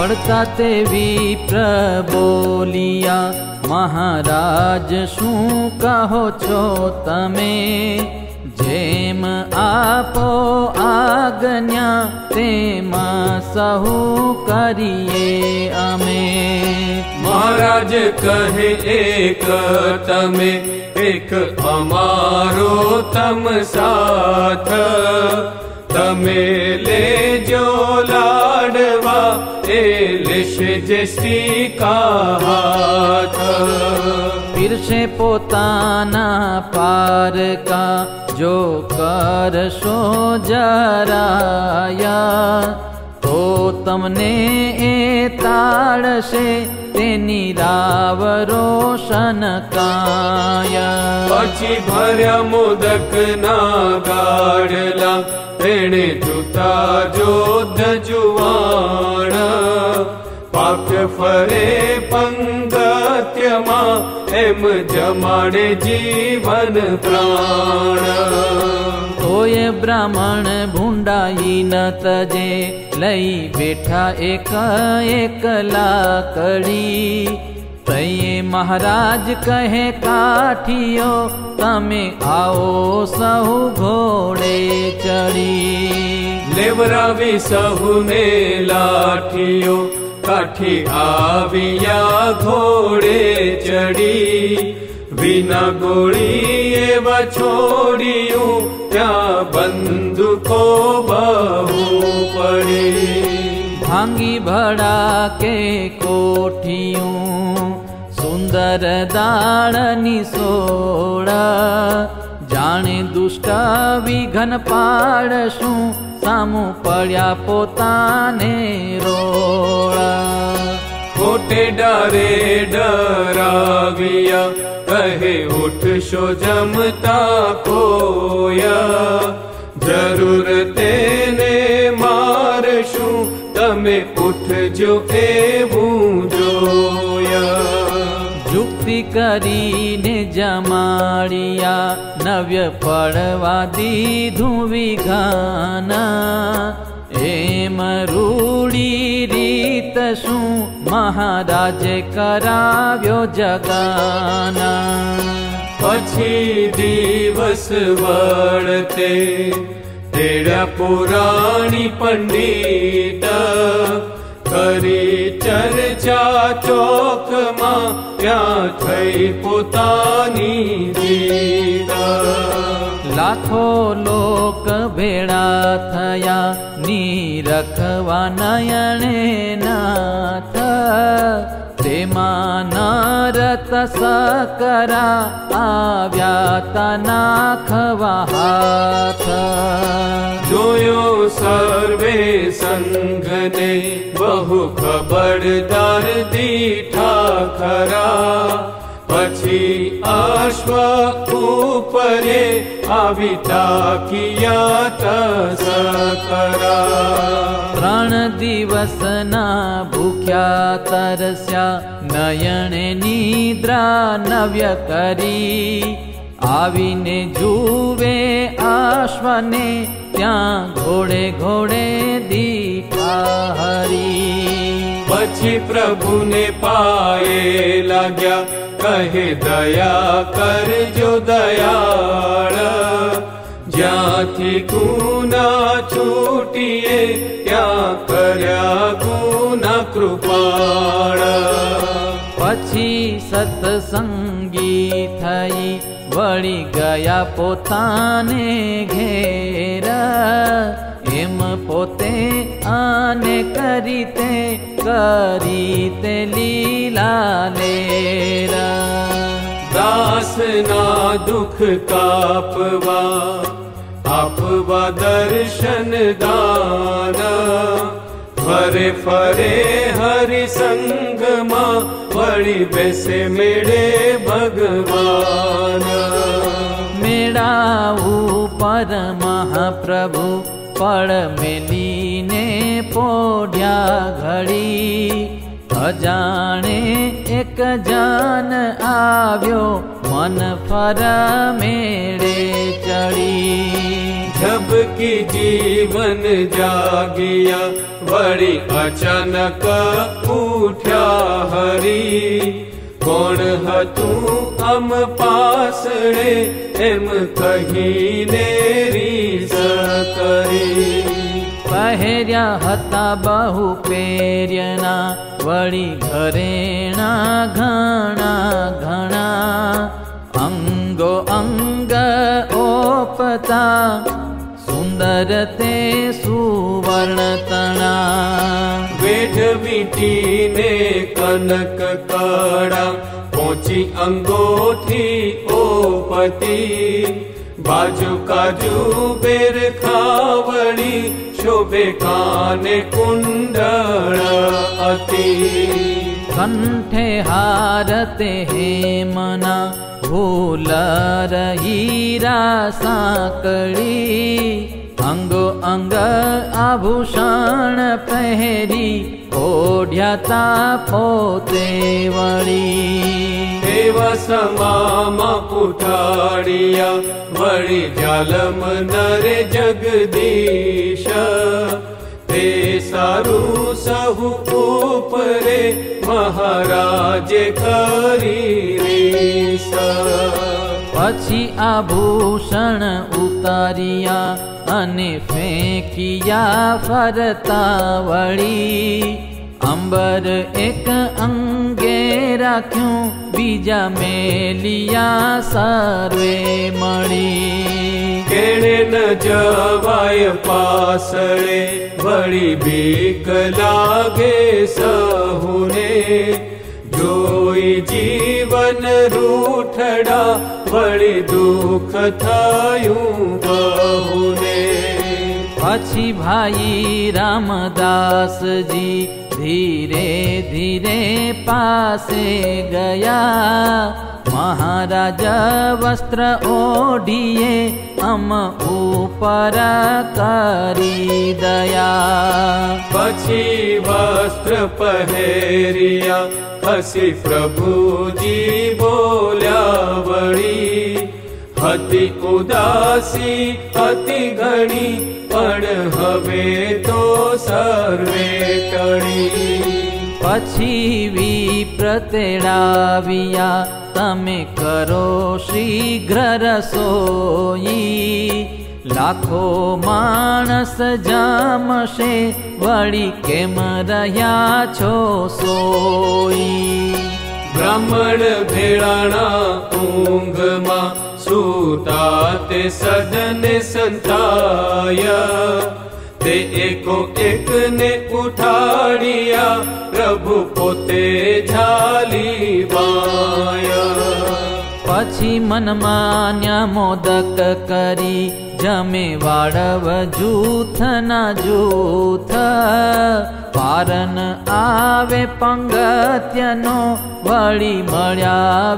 પડતા તે વિપ્ર બોલિયા, મહારાજ શું કહો છો તમે? જેમ આપો આજ્ઞા તેમ સહુ કરીએ અમે। महाराज कहे एक तमे, एक अमारो तम साथ। तमे ले जो लाडवा ए लेशे जेसी का हाथ। फिर से पोताना पार का जो करशो जराया, तो तमने ए ताड़शे तेनी राव रोशन काया। पछी भर्या मोदक ना गाड़ला, तेने जूता जोध जुवाण। पाक फरे पंगत्यमा, एम जमाड़े जीवन प्राण। तोय ब्राह्मण भूंडाई न तजे, लई बैठा एक एकला कड़ी। तये महाराज कहे काठियो, तमे आओ सहु घोड़े चढ़ी। लेवरावी सहु ने लाठियो, काठी आविया घोड़े चढ़ी। बिना गोड़ी एवं छोड़ियों, त्या बंदूको बहु पड़ी। भांगी भड़ा के कोठियों, सुंदर दाड़नी सोड़ा। जाने दुष्ट विघन पाड़शू, सामू पड़्या पोताने रोड़ा। खोटे डारे डराविया, कहे उठ शो जमता कोया। जरूर तेने मारशू, तमे उठ जो एवं जोया। जुक्ति करीने जमाड़िया, नव्य पड़वा दीधू विघाना। एम रूड़ी रीत शू, महाराजे कराव्यो जगाना। पछी दिवस वळते, तेड़ा पुराणी पंडित। करी चर्चा चौक मा, त्या थई पोतानी जीत। लाखो लोक भेड़ा थया, नीरखवा नयने नाथ। तेमा नरत सकरा, आव्या ता नाखवा हाथ। जोयो सर्वे संघने, बहु खबरदार दीठा खरा। पछी अश्व ऊपरे, आविता किया तसकरा। 3 दिवस ना भूख्या तरस्या, नयने निद्रा नव्य करी। आवीने जुवे अश्वने, त्या घोड़े घोड़े दीठा हरी। पछी प्रभु ने पाए लाग्या, कहे दया कर जो दयाळ। ज्यांथी गुना छूटिए, त्या कर्या गुना कृपाळ। पछी सत्संगी थई, वળી ગયા પોતાને ઘેર। એમ પોતે આને કરીતે લીલા લેર। दास ना दुख कापवा, आपवा दर्शन दान। फरे फरे हरि संग मा, वળી बेसे मेड़े भगवान। मेड़ाऊ पर महाप्रभु, पड़ मेलीने पोढ़्या घड़ी। अजाणे एक जान आव्यो, मन फर मेड़े चढ़ी। झबकी जीवन जागिया वड़ी अचानक उठ्या हरी कोण हतु अम पासणे एम कहीने रीस करी पहेर्या हता बहु पेर्यना वड़ी घरेणा घणा घणा अंगो अंग ओपता सुंदर ते सुवर्ण तना वेठ वीटी ने कनक कड़ा पहुंची अंगोठी ओपती बाजू काजू बेर खावड़ी शोभे काने कुंडल अति कंठे हारते हेमना भूलर हीरा साकड़ी अंगो अंग आभूषण पहरी ओढ़्याता पोते वड़ी देवा समामा उठाड़िया वड़ी जालम नरे जगदीश ते सारू सहु ऊपरे महाराजे करी रीस पछी आभूषण उतारिया अने फेंकिया फरता वड़ी अंबर एक अंगे राख्यूं बीजा मेलिया सर्वे मड़ी केणे न जवाय पासळे वड़ी बीक लागे सहुने जोई जीवन रूठड़ा वड़ी दुख थायूं बहुने पछी भाई रामदास जी धीरे धीरे पासे गया महाराज वस्त्र ओढ़िए अम ऊपर करी दया पछी वस्त्र पहेरिया हसी प्रभु जी बोल्या वड़ी हती उदासी अति घणी पण हवे तो सर्वे टड़ी पछी विप्र तेड़ाविया तमे करो शीघ्र रसोई लाखो मानस जामशे वड़ी केम रह्या छो सोई ब्राह्मण भेड़ाना ऊंघ मा सूता ते सदन संताया ते एको एक ने उठाड़िया प्रभु पोते झाली वाया पछी मन मान्या मोदक करी जमे वाड़व जूथ ना जूथ पारन आवे पंगत्यनो वड़ी मळ्या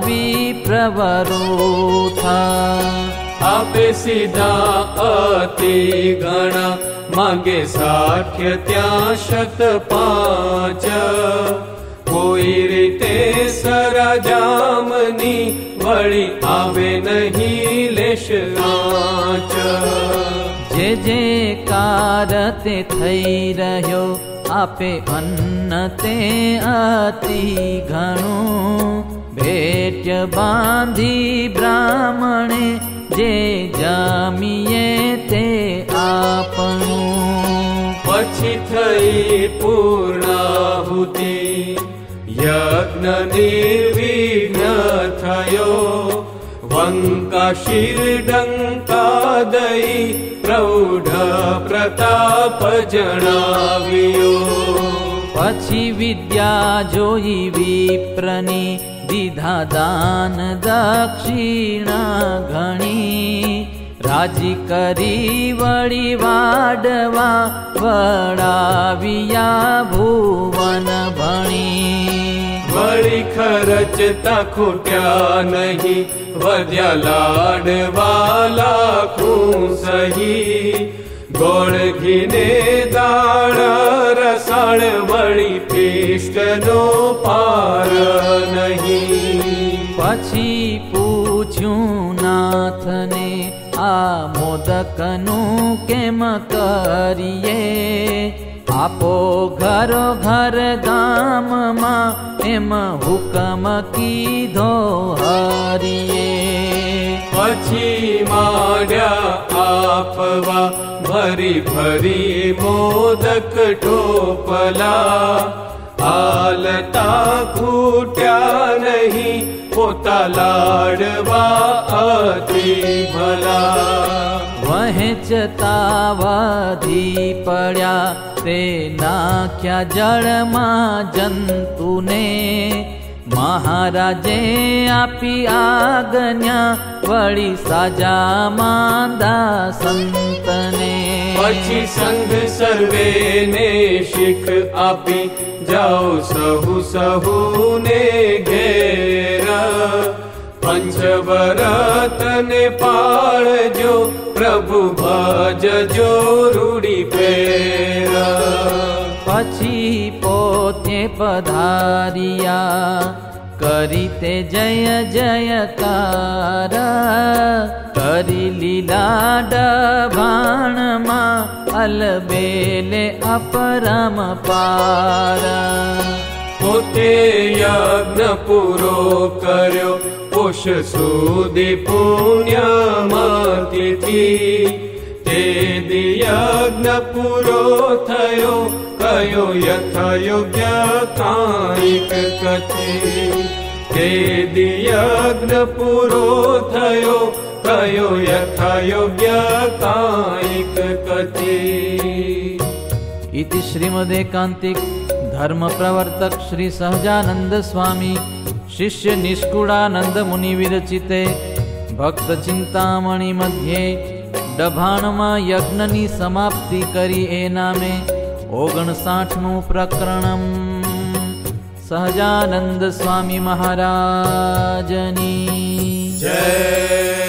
विप्रवरूथा आपे सीधा अति गणा मांगे 60 त्या शत 5 कोई रीते सराजामनी वड़ी आवे नहीं लेश आच जे जे कारते थई रह्यो आपे अन्न ते अति घणो भेट्य बांधी ब्राह्मणे जे जमीए ते आपणो पछी थई पूर्णाहुति यज्ञ निर्विघ्न थयो वंका शिर डंका दई प्रौढ़ प्रताप जणाव्यो पछी विद्या जोई विप्रनी दीधा दान दक्षिणा घणी राजी करी वड़ी वाडवा वड़ाविया भुवन भणी वड़ी खर्चता खुट्या नहीं वद्या लाडवाला खूं सही गोड़ घीने दाड़ रसाड़ वड़ी पीष्ट नो पार नहीं पछी पूछ्यूं नाथ ने આ મોદકનું કેમ કરીએ? આપો ઘરો ઘર ગામમાં એમ હુકમ કીધો હરિએ. પછી માંડ્યા આપવા ભરી ભરી મોદક ટોપલા. હાલતા ખૂટ્યા નહીં પોતા લાડવા અતિ ભલા. વહેંચતા વધી પડ્યા તે નાખ્યા જળમાં જંતુને. મહારાજે આપી આજ્ઞા વળી સાજા માંદા સંતને. પછી સંઘ સર્વેને શીખ આપી જાઓ સહુ સહુને ઘેર. પંચવરતને પાળજો પ્રભુ ભજજો રૂડી ફેર. પછી પોતે પધાર્યા કરી તે જય જયકાર. કરી લીલા ડભાણમાં અલબેલે અપરમ પાર. પોતે યજ્ઞ પૂરો કર્યો પુષ સુધી પુણ્યમતિથી. તે યજ્ઞ પૂરો થયો કયો યથાયોગ્ય કાંઈક કથી. તે યજ્ઞ પૂરો થયો કયો યથાયોગ્ય કાંઈક કથી. इति श्रीमदेकांतिक धर्म प्रवर्तक श्री सहजानंद स्वामी शिष्य निष्कुळानंद मुनि विरचिते भक्त चिंतामणि मध्ये डभाणमा यज्ञनी समाप्ति करी ए नामे 59 प्रकरणम. सहजानंद स्वामी महाराजनी जय.